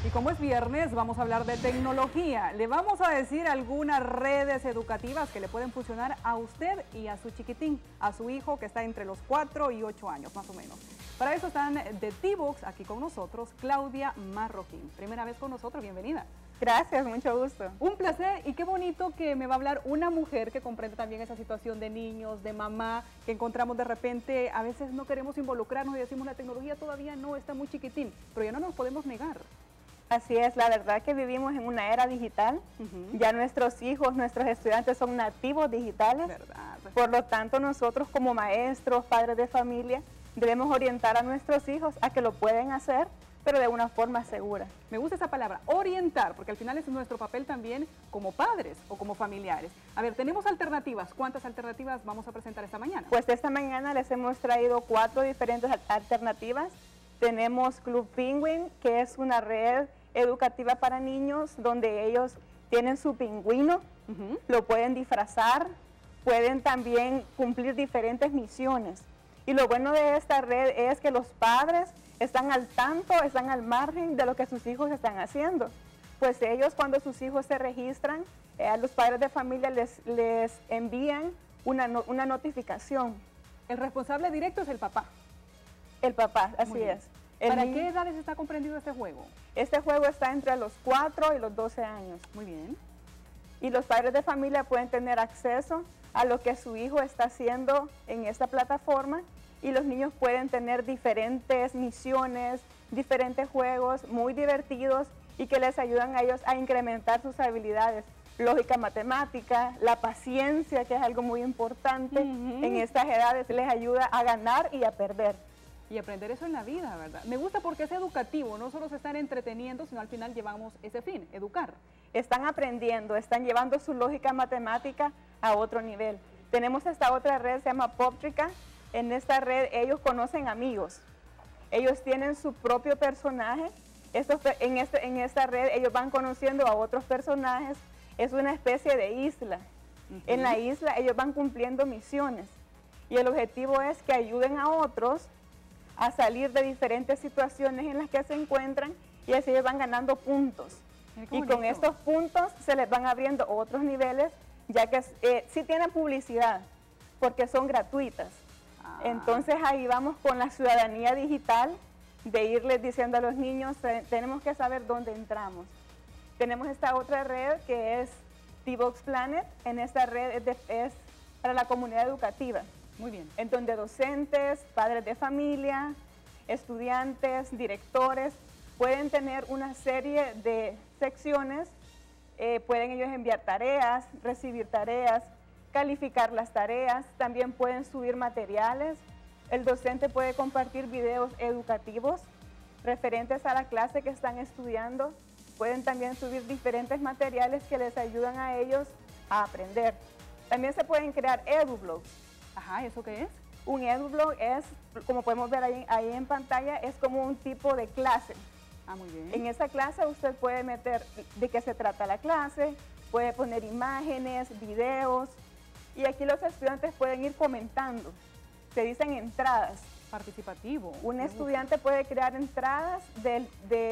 Y como es viernes, vamos a hablar de tecnología. Le vamos a decir algunas redes educativas que le pueden funcionar a usted y a su chiquitín, a su hijo que está entre los 4 y 8 años, más o menos. Para eso están de T-Box, aquí con nosotros, Claudia Marroquín. Primera vez con nosotros, bienvenida. Gracias, mucho gusto. Un placer y qué bonito que me va a hablar una mujer que comprende también esa situación de niños, de mamá, que encontramos de repente, a veces no queremos involucrarnos y decimos la tecnología todavía no está muy chiquitín, pero ya no nos podemos negar. Así es, la verdad que vivimos en una era digital, ya nuestros hijos, nuestros estudiantes son nativos digitales, ¿verdad? Por lo tanto nosotros como maestros, padres de familia, debemos orientar a nuestros hijos a que lo pueden hacer, pero de una forma segura. Me gusta esa palabra, orientar, porque al final es nuestro papel también como padres o como familiares. A ver, tenemos alternativas. ¿Cuántas alternativas vamos a presentar esta mañana? Pues esta mañana les hemos traído 4 diferentes alternativas. Tenemos Club Penguin, que es una red educativa para niños donde ellos tienen su pingüino, lo pueden disfrazar, pueden también cumplir diferentes misiones. Y lo bueno de esta red es que los padres están al tanto, están al margen de lo que sus hijos están haciendo. Pues ellos cuando sus hijos se registran, a los padres de familia les envían una notificación. El responsable directo es el papá. El papá, así es. ¿Para qué edades está comprendido este juego? Este juego está entre los 4 y los 12 años. Muy bien. Y los padres de familia pueden tener acceso a lo que su hijo está haciendo en esta plataforma y los niños pueden tener diferentes misiones, diferentes juegos muy divertidos y que les ayudan a ellos a incrementar sus habilidades. Lógica matemática, la paciencia, que es algo muy importante en estas edades, les ayuda a ganar y a perder. Y aprender eso en la vida, ¿verdad? Me gusta porque es educativo, no solo se están entreteniendo, sino al final llevamos ese fin, educar. Están aprendiendo, están llevando su lógica matemática a otro nivel. Tenemos esta otra red, se llama Poptrica. En esta red ellos conocen amigos, ellos tienen su propio personaje. En esta red ellos van conociendo a otros personajes, es una especie de isla. En la isla ellos van cumpliendo misiones y el objetivo es que ayuden a otros a salir de diferentes situaciones en las que se encuentran y así ellos van ganando puntos. Y con estos puntos se les van abriendo otros niveles, ya que sí tienen publicidad, porque son gratuitas. Entonces ahí vamos con la ciudadanía digital, de irles diciendo a los niños, tenemos que saber dónde entramos. Tenemos esta otra red que es T-Box Planet. En esta red es para la comunidad educativa. Muy bien. En donde docentes, padres de familia, estudiantes, directores pueden tener una serie de secciones, pueden ellos enviar tareas, recibir tareas, calificar las tareas, también pueden subir materiales, el docente puede compartir videos educativos referentes a la clase que están estudiando, pueden también subir diferentes materiales que les ayudan a ellos a aprender. También se pueden crear edublogs. Ajá, ¿eso qué es? Un edublog es, como podemos ver ahí en pantalla, es como un tipo de clase. Ah, muy bien. En esa clase usted puede meter de qué se trata la clase, puede poner imágenes, videos, y aquí los estudiantes pueden ir comentando. Se dicen entradas. Participativo. Un estudiante puede crear entradas del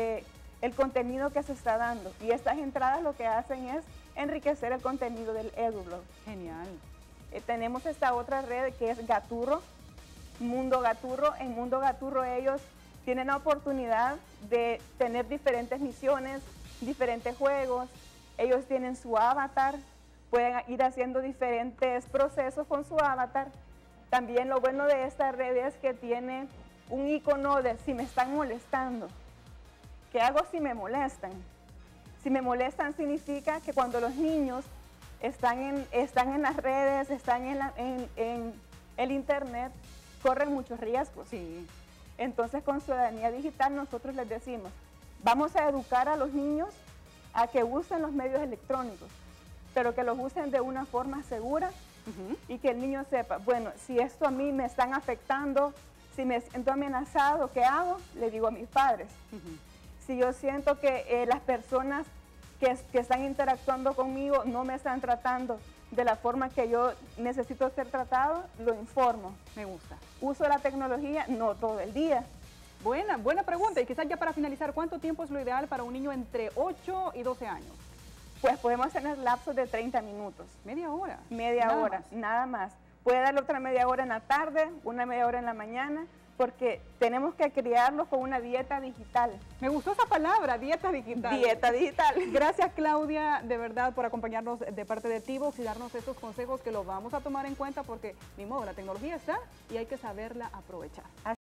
contenido que se está dando, y estas entradas lo que hacen es enriquecer el contenido del edublog. Genial. Tenemos esta otra red que es Gaturro, Mundo Gaturro. En Mundo Gaturro ellos tienen la oportunidad de tener diferentes misiones, diferentes juegos. Ellos tienen su avatar, pueden ir haciendo diferentes procesos con su avatar. También lo bueno de esta red es que tiene un icono de si me están molestando. ¿Qué hago si me molestan? Si me molestan significa que cuando los niños están en las redes, están en el internet, corren muchos riesgos. Sí. Entonces con Ciudadanía Digital nosotros les decimos, vamos a educar a los niños a que usen los medios electrónicos, pero que los usen de una forma segura y que el niño sepa, bueno, si esto a mí me están afectando, si me siento amenazado, ¿qué hago? Le digo a mis padres. Si yo siento que las personas que están interactuando conmigo no me están tratando de la forma que yo necesito ser tratado, lo informo. Me gusta. Uso la tecnología, no todo el día, Buena pregunta. Y quizás ya para finalizar, ¿cuánto tiempo es lo ideal para un niño entre 8 y 12 años? Pues podemos tener lapsos de 30 minutos. ¿Media hora? Media hora, nada más. Puede darle otra media hora en la tarde, una media hora en la mañana, porque tenemos que criarlos con una dieta digital. Me gustó esa palabra, dieta digital. Dieta digital. Gracias, Claudia, de verdad, por acompañarnos de parte de T-Box y darnos estos consejos que los vamos a tomar en cuenta porque, ni modo, la tecnología está y hay que saberla aprovechar.